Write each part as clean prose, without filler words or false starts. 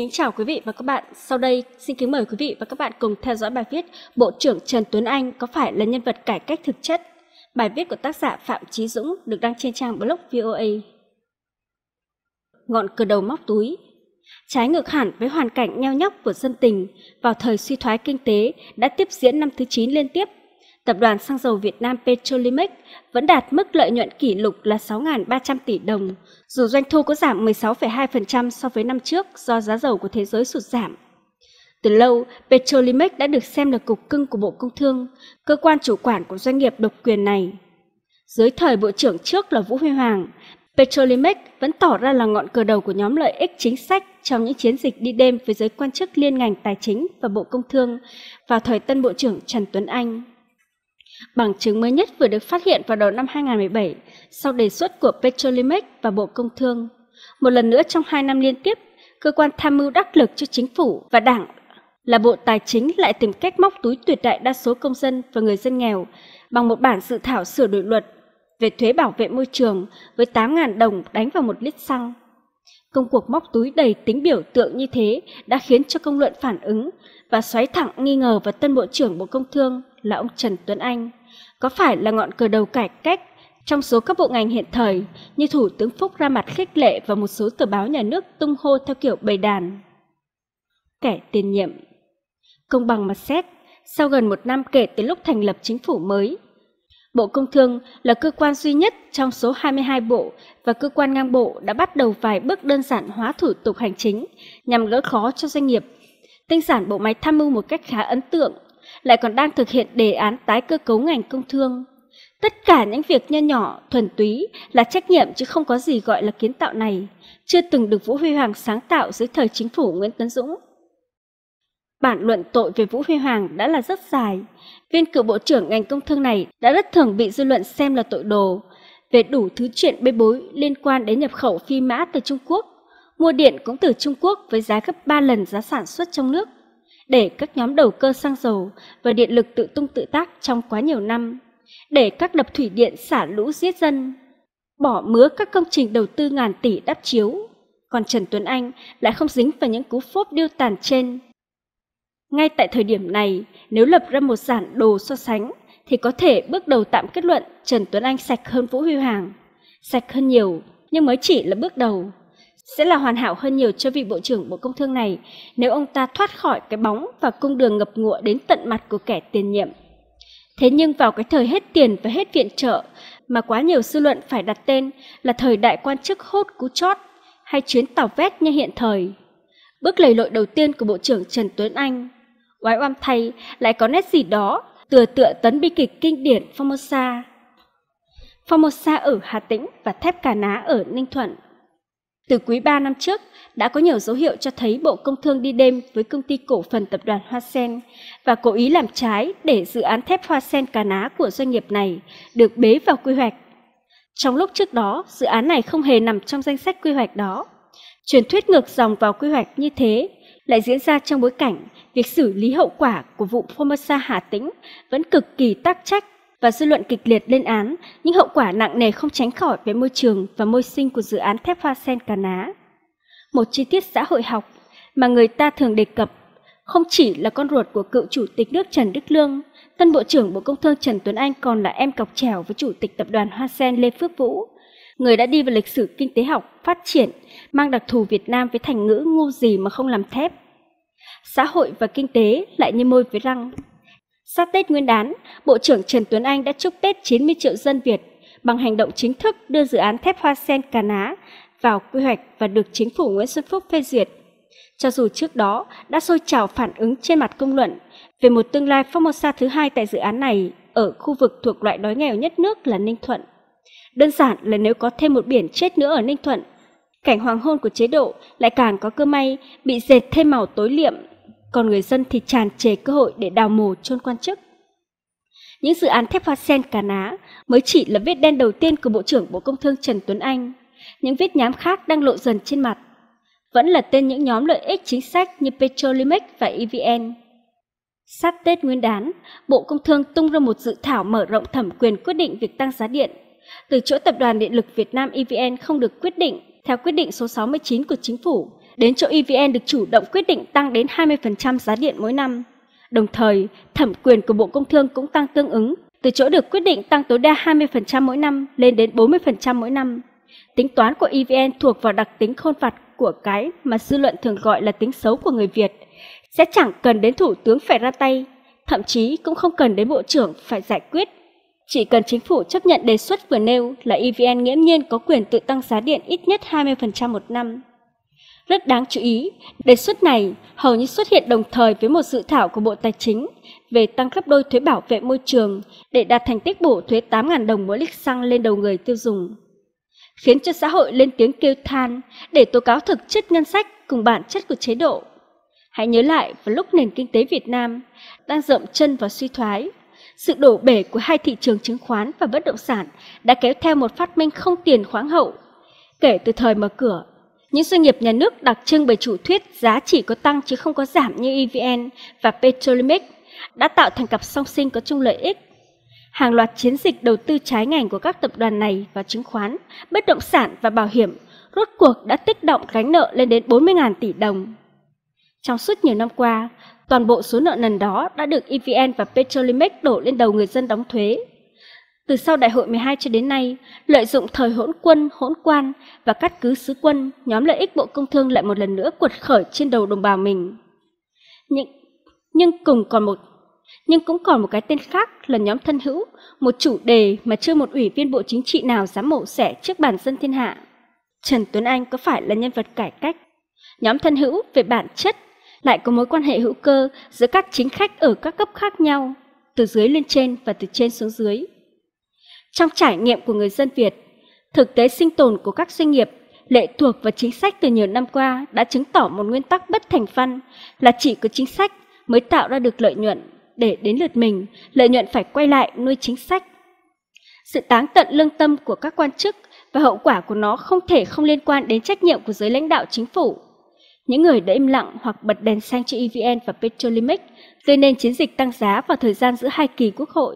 kính chào quý vị và các bạn. Sau đây, xin kính mời quý vị và các bạn cùng theo dõi bài viết Bộ trưởng Trần Tuấn Anh có phải là nhân vật cải cách thực chất? Bài viết của tác giả Phạm Chí Dũng được đăng trên trang blog VOA. Ngọn cờ đầu móc túi. Trái ngược hẳn với hoàn cảnh nheo nhóc của dân tình vào thời suy thoái kinh tế đã tiếp diễn năm thứ 9 liên tiếp, Tập đoàn Xăng dầu Việt Nam Petrolimex vẫn đạt mức lợi nhuận kỷ lục là 6.300 tỷ đồng, dù doanh thu có giảm 16,2% so với năm trước do giá dầu của thế giới sụt giảm. Từ lâu, Petrolimex đã được xem là cục cưng của Bộ Công Thương, cơ quan chủ quản của doanh nghiệp độc quyền này. Dưới thời Bộ trưởng trước là Vũ Huy Hoàng, Petrolimex vẫn tỏ ra là ngọn cờ đầu của nhóm lợi ích chính sách trong những chiến dịch đi đêm với giới quan chức liên ngành Tài chính và Bộ Công Thương vào thời tân Bộ trưởng Trần Tuấn Anh. Bằng chứng mới nhất vừa được phát hiện vào đầu năm 2017 sau đề xuất của Petrolimex và Bộ Công Thương. Một lần nữa trong 2 năm liên tiếp, cơ quan tham mưu đắc lực cho chính phủ và đảng là Bộ Tài chính lại tìm cách móc túi tuyệt đại đa số công dân và người dân nghèo bằng một bản dự thảo sửa đổi luật về thuế bảo vệ môi trường với 8.000 đồng đánh vào 1 lít xăng. Công cuộc móc túi đầy tính biểu tượng như thế đã khiến cho công luận phản ứng và xoáy thẳng nghi ngờ vào tân Bộ trưởng Bộ Công Thương là ông Trần Tuấn Anh có phải là ngọn cờ đầu cải cách trong số các bộ ngành hiện thời như Thủ tướng Phúc ra mặt khích lệ và một số tờ báo nhà nước tung hô theo kiểu bầy đàn. Kẻ tiền nhiệm. Công bằng mà xét, sau gần 1 năm kể từ lúc thành lập chính phủ mới, Bộ Công Thương là cơ quan duy nhất trong số 22 bộ và cơ quan ngang bộ đã bắt đầu vài bước đơn giản hóa thủ tục hành chính nhằm gỡ khó cho doanh nghiệp, tinh giản bộ máy tham mưu một cách khá ấn tượng, lại còn đang thực hiện đề án tái cơ cấu ngành công thương. Tất cả những việc nho nhỏ, thuần túy là trách nhiệm chứ không có gì gọi là kiến tạo này, chưa từng được Vũ Huy Hoàng sáng tạo dưới thời chính phủ Nguyễn Tấn Dũng. Bản luận tội về Vũ Huy Hoàng đã là rất dài. Viên cựu bộ trưởng ngành công thương này đã rất thường bị dư luận xem là tội đồ về đủ thứ chuyện bê bối liên quan đến nhập khẩu phi mã từ Trung Quốc, mua điện cũng từ Trung Quốc với giá gấp 3 lần giá sản xuất trong nước, để các nhóm đầu cơ xăng dầu và điện lực tự tung tự tác trong quá nhiều năm, để các đập thủy điện xả lũ giết dân, bỏ mứa các công trình đầu tư ngàn tỷ đắp chiếu. Còn Trần Tuấn Anh lại không dính vào những cú phốt điêu tàn trên. Ngay tại thời điểm này, nếu lập ra một bản đồ so sánh, thì có thể bước đầu tạm kết luận Trần Tuấn Anh sạch hơn Vũ Huy Hoàng. Sạch hơn nhiều, nhưng mới chỉ là bước đầu. Sẽ là hoàn hảo hơn nhiều cho vị Bộ trưởng Bộ Công Thương này nếu ông ta thoát khỏi cái bóng và cung đường ngập ngụa đến tận mặt của kẻ tiền nhiệm. Thế nhưng vào cái thời hết tiền và hết viện trợ mà quá nhiều dư luận phải đặt tên là thời đại quan chức hốt cú chót hay chuyến tàu vét như hiện thời, bước lầy lội đầu tiên của Bộ trưởng Trần Tuấn Anh, oái oăm thay, lại có nét gì đó tựa tấn bi kịch kinh điển Formosa. Formosa ở Hà Tĩnh và thép Cà Ná ở Ninh Thuận. Từ quý 3 năm trước, đã có nhiều dấu hiệu cho thấy Bộ Công Thương đi đêm với công ty cổ phần tập đoàn Hoa Sen và cố ý làm trái để dự án thép Hoa Sen Cà Ná của doanh nghiệp này được bế vào quy hoạch. Trong lúc trước đó, dự án này không hề nằm trong danh sách quy hoạch đó. Truyền thuyết ngược dòng vào quy hoạch như thế lại diễn ra trong bối cảnh việc xử lý hậu quả của vụ Formosa Hà Tĩnh vẫn cực kỳ tắc trách và dư luận kịch liệt lên án những hậu quả nặng nề không tránh khỏi về môi trường và môi sinh của dự án thép Hoa Sen Cà Ná. Một chi tiết xã hội học mà người ta thường đề cập không chỉ là con ruột của cựu Chủ tịch nước Trần Đức Lương, tân Bộ trưởng Bộ Công Thương Trần Tuấn Anh còn là em cọc chèo với Chủ tịch Tập đoàn Hoa Sen Lê Phước Vũ, người đã đi vào lịch sử kinh tế học phát triển, mang đặc thù Việt Nam với thành ngữ ngu gì mà không làm thép. Xã hội và kinh tế lại như môi với răng. Sát Tết Nguyên đán, Bộ trưởng Trần Tuấn Anh đã chúc Tết 90 triệu dân Việt bằng hành động chính thức đưa dự án thép Hoa Sen Cà Ná vào quy hoạch và được chính phủ Nguyễn Xuân Phúc phê duyệt. Cho dù trước đó đã sôi trào phản ứng trên mặt công luận về một tương lai Formosa thứ hai tại dự án này ở khu vực thuộc loại đói nghèo nhất nước là Ninh Thuận. Đơn giản là nếu có thêm một biển chết nữa ở Ninh Thuận, cảnh hoàng hôn của chế độ lại càng có cơ may bị dệt thêm màu tối liệm, còn người dân thì tràn trề cơ hội để đào mồ chôn quan chức. Những dự án thép Hoa Sen Cà Ná mới chỉ là vết đen đầu tiên của Bộ trưởng Bộ Công Thương Trần Tuấn Anh. Những vết nhám khác đang lộ dần trên mặt. Vẫn là tên những nhóm lợi ích chính sách như Petrolimex và EVN. Sát Tết Nguyên đán, Bộ Công Thương tung ra một dự thảo mở rộng thẩm quyền quyết định việc tăng giá điện. Từ chỗ Tập đoàn Điện lực Việt Nam EVN không được quyết định theo quyết định số 69 của Chính phủ, đến chỗ EVN được chủ động quyết định tăng đến 20% giá điện mỗi năm. Đồng thời, thẩm quyền của Bộ Công Thương cũng tăng tương ứng, từ chỗ được quyết định tăng tối đa 20% mỗi năm lên đến 40% mỗi năm. Tính toán của EVN thuộc vào đặc tính khôn vặt của cái mà dư luận thường gọi là tính xấu của người Việt, sẽ chẳng cần đến Thủ tướng phải ra tay, thậm chí cũng không cần đến Bộ trưởng phải giải quyết. Chỉ cần chính phủ chấp nhận đề xuất vừa nêu là EVN nghiễm nhiên có quyền tự tăng giá điện ít nhất 20% một năm. Rất đáng chú ý, đề xuất này hầu như xuất hiện đồng thời với một dự thảo của Bộ Tài chính về tăng gấp đôi thuế bảo vệ môi trường để đạt thành tích bổ thuế 8.000 đồng mỗi lít xăng lên đầu người tiêu dùng, khiến cho xã hội lên tiếng kêu than để tố cáo thực chất ngân sách cùng bản chất của chế độ. Hãy nhớ lại vào lúc nền kinh tế Việt Nam đang dậm chân vào suy thoái, sự đổ bể của hai thị trường chứng khoán và bất động sản đã kéo theo một phát minh không tiền khoáng hậu. Kể từ thời mở cửa, những doanh nghiệp nhà nước đặc trưng bởi chủ thuyết giá chỉ có tăng chứ không có giảm như EVN và Petrolimex đã tạo thành cặp song sinh có chung lợi ích. Hàng loạt chiến dịch đầu tư trái ngành của các tập đoàn này vào chứng khoán, bất động sản và bảo hiểm rốt cuộc đã tích động gánh nợ lên đến 40.000 tỷ đồng. Trong suốt nhiều năm qua, toàn bộ số nợ nần đó đã được EVN và Petrolimex đổ lên đầu người dân đóng thuế. Từ sau Đại hội 12 cho đến nay, lợi dụng thời hỗn quân, hỗn quan và cắt cứ sứ quân, nhóm lợi ích Bộ Công Thương lại một lần nữa quật khởi trên đầu đồng bào mình. Nhưng cũng còn một cái tên khác là nhóm thân hữu, một chủ đề mà chưa một ủy viên Bộ Chính trị nào dám mổ xẻ trước bản dân thiên hạ. Trần Tuấn Anh có phải là nhân vật cải cách? Nhóm thân hữu về bản chất lại có mối quan hệ hữu cơ giữa các chính khách ở các cấp khác nhau, từ dưới lên trên và từ trên xuống dưới. Trong trải nghiệm của người dân Việt, thực tế sinh tồn của các doanh nghiệp lệ thuộc vào chính sách từ nhiều năm qua đã chứng tỏ một nguyên tắc bất thành văn là chỉ có chính sách mới tạo ra được lợi nhuận, để đến lượt mình, lợi nhuận phải quay lại nuôi chính sách. Sự táng tận lương tâm của các quan chức và hậu quả của nó không thể không liên quan đến trách nhiệm của giới lãnh đạo chính phủ. Những người đã im lặng hoặc bật đèn xanh cho EVN và Petrolimex gây nên chiến dịch tăng giá vào thời gian giữa hai kỳ quốc hội.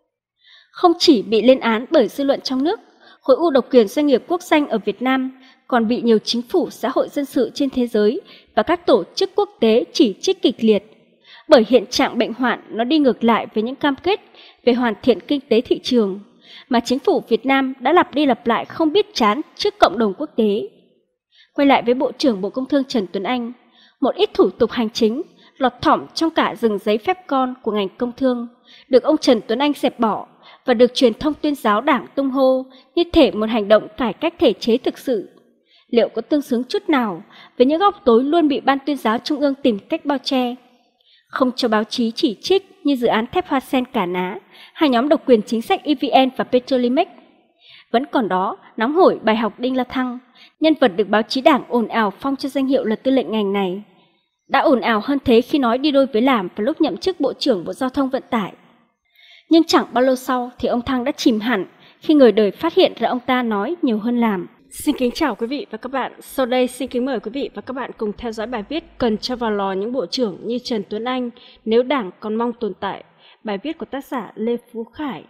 Không chỉ bị lên án bởi dư luận trong nước, khối u độc quyền doanh nghiệp quốc doanh ở Việt Nam còn bị nhiều chính phủ xã hội dân sự trên thế giới và các tổ chức quốc tế chỉ trích kịch liệt, bởi hiện trạng bệnh hoạn nó đi ngược lại với những cam kết về hoàn thiện kinh tế thị trường mà chính phủ Việt Nam đã lặp đi lặp lại không biết chán trước cộng đồng quốc tế. Quay lại với Bộ trưởng Bộ Công Thương Trần Tuấn Anh, một ít thủ tục hành chính lọt thỏm trong cả rừng giấy phép con của ngành công thương được ông Trần Tuấn Anh dẹp bỏ và được truyền thông tuyên giáo Đảng tung hô như thể một hành động cải cách thể chế thực sự. Liệu có tương xứng chút nào với những góc tối luôn bị Ban Tuyên giáo Trung ương tìm cách bao che? Không cho báo chí chỉ trích như dự án thép Hoa Sen Cả Ná hay nhóm độc quyền chính sách EVN và Petrolimex. Vẫn còn đó nóng hổi bài học Đinh La Thăng, nhân vật được báo chí Đảng ồn ào phong cho danh hiệu là tư lệnh ngành này. Đã ồn ào hơn thế khi nói đi đôi với làm vào lúc nhậm chức Bộ trưởng Bộ Giao thông Vận tải. Nhưng chẳng bao lâu sau thì ông Thăng đã chìm hẳn khi người đời phát hiện ra ông ta nói nhiều hơn làm. Xin kính chào quý vị và các bạn. Sau đây xin kính mời quý vị và các bạn cùng theo dõi bài viết Cần cho vào lò những bộ trưởng như Trần Tuấn Anh nếu Đảng còn mong tồn tại. Bài viết của tác giả Lê Phú Khải.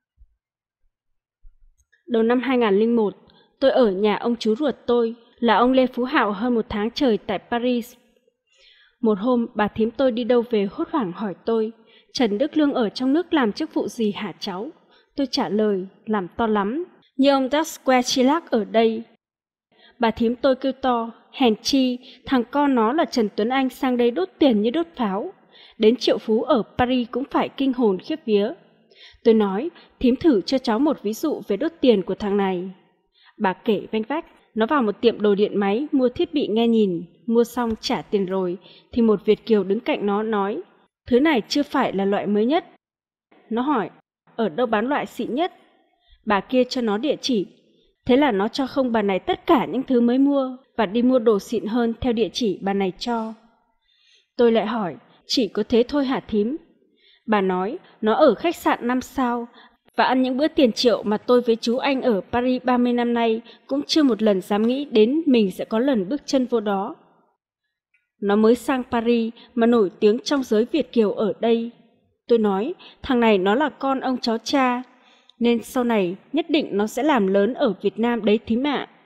Đầu năm 2001, tôi ở nhà ông chú ruột tôi là ông Lê Phú Hạo hơn một tháng trời tại Paris. Một hôm, bà thím tôi đi đâu về hốt hoảng hỏi tôi, Trần Đức Lương ở trong nước làm chức vụ gì hả cháu? Tôi trả lời, làm to lắm, như ông Dasquare Chirac ở đây. Bà thím tôi kêu to, hèn chi, thằng con nó là Trần Tuấn Anh sang đây đốt tiền như đốt pháo. Đến triệu phú ở Paris cũng phải kinh hồn khiếp vía. Tôi nói, thím thử cho cháu một ví dụ về đốt tiền của thằng này. Bà kể vanh vách, nó vào một tiệm đồ điện máy mua thiết bị nghe nhìn, mua xong trả tiền rồi, thì một Việt kiều đứng cạnh nó nói, thứ này chưa phải là loại mới nhất. Nó hỏi, ở đâu bán loại xịn nhất? Bà kia cho nó địa chỉ. Thế là nó cho không bà này tất cả những thứ mới mua và đi mua đồ xịn hơn theo địa chỉ bà này cho. Tôi lại hỏi, chỉ có thế thôi hả thím? Bà nói, nó ở khách sạn 5 sao và ăn những bữa tiền triệu mà tôi với chú anh ở Paris 30 năm nay cũng chưa một lần dám nghĩ đến mình sẽ có lần bước chân vô đó. Nó mới sang Paris mà nổi tiếng trong giới Việt kiều ở đây. Tôi nói, thằng này nó là con ông cháu cha, nên sau này nhất định nó sẽ làm lớn ở Việt Nam đấy thím ạ.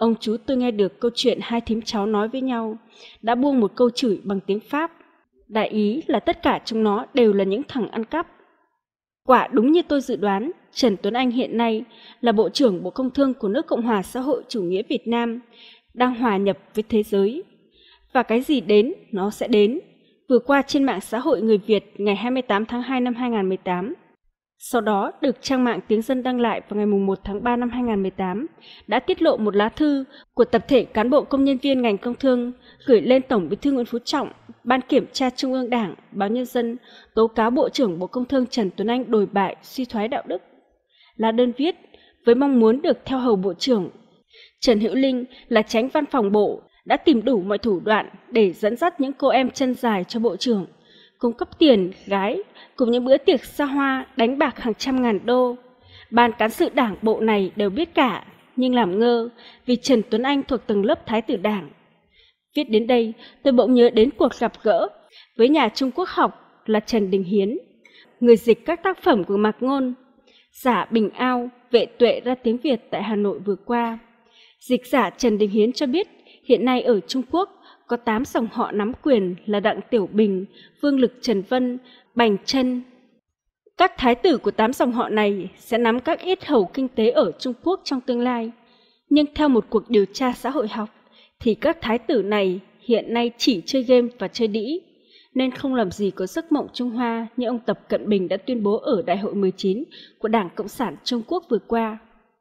Ông chú tôi nghe được câu chuyện hai thím cháu nói với nhau, đã buông một câu chửi bằng tiếng Pháp. Đại ý là tất cả chúng nó đều là những thằng ăn cắp. Quả đúng như tôi dự đoán, Trần Tuấn Anh hiện nay là Bộ trưởng Bộ Công Thương của nước Cộng hòa Xã hội Chủ nghĩa Việt Nam, đang hòa nhập với thế giới. Và cái gì đến, nó sẽ đến. Vừa qua trên mạng xã hội người Việt ngày 28 tháng 2 năm 2018, sau đó được trang mạng Tiếng Dân đăng lại vào ngày 1 tháng 3 năm 2018, đã tiết lộ một lá thư của tập thể cán bộ công nhân viên ngành công thương gửi lên Tổng Bí thư Nguyễn Phú Trọng, Ban Kiểm tra Trung ương Đảng, Báo Nhân dân tố cáo Bộ trưởng Bộ Công Thương Trần Tuấn Anh đồi bại, suy thoái đạo đức. Lá đơn viết với mong muốn được theo hầu Bộ trưởng. Trần Hữu Linh là Chánh Văn phòng Bộ đã tìm đủ mọi thủ đoạn để dẫn dắt những cô em chân dài cho Bộ trưởng, cung cấp tiền, gái, cùng những bữa tiệc xa hoa, đánh bạc hàng trăm ngàn đô. Ban cán sự đảng bộ này đều biết cả, nhưng làm ngơ vì Trần Tuấn Anh thuộc tầng lớp thái tử đảng. Viết đến đây, tôi bỗng nhớ đến cuộc gặp gỡ với nhà Trung Quốc học là Trần Đình Hiến, người dịch các tác phẩm của Mạc Ngôn, giả Bình Ao, Vệ Tuệ ra tiếng Việt tại Hà Nội vừa qua. Dịch giả Trần Đình Hiến cho biết hiện nay ở Trung Quốc có 8 dòng họ nắm quyền là Đặng Tiểu Bình, Vương Lực Trần Vân, Bành Trân. Các thái tử của 8 dòng họ này sẽ nắm các yết hầu kinh tế ở Trung Quốc trong tương lai. Nhưng theo một cuộc điều tra xã hội học, thì các thái tử này hiện nay chỉ chơi game và chơi đĩ, nên không làm gì có giấc mộng Trung Hoa như ông Tập Cận Bình đã tuyên bố ở Đại hội 19 của Đảng Cộng sản Trung Quốc vừa qua.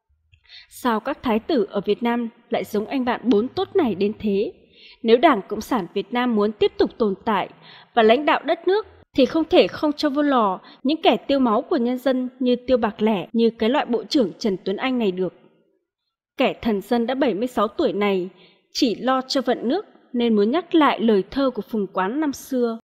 Sao các thái tử ở Việt Nam lại giống anh bạn bốn tốt này đến thế? Nếu Đảng Cộng sản Việt Nam muốn tiếp tục tồn tại và lãnh đạo đất nước, thì không thể không cho vô lò những kẻ tiêu máu của nhân dân như tiêu bạc lẻ như cái loại Bộ trưởng Trần Tuấn Anh này được. Kẻ thần dân đã 76 tuổi này chỉ lo cho vận nước nên muốn nhắc lại lời thơ của Phùng Quán năm xưa.